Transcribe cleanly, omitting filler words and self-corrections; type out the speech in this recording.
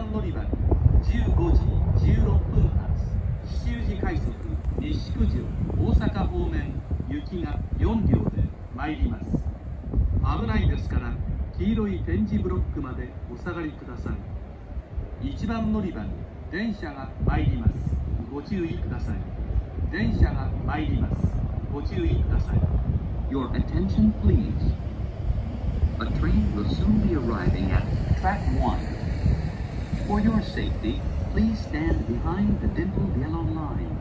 番乗り場に15時16分発紀州路快速西九条大阪方面行きが4両で参ります。危ないですから黄色い点字ブロックまでお下がりください。1番乗り場に電車が参ります。ご注意ください。電車が参ります。ご注意ください。 Your attention, please. A train will soon be arriving at track 1. For your safety, please stand behind the dimpled yellow line.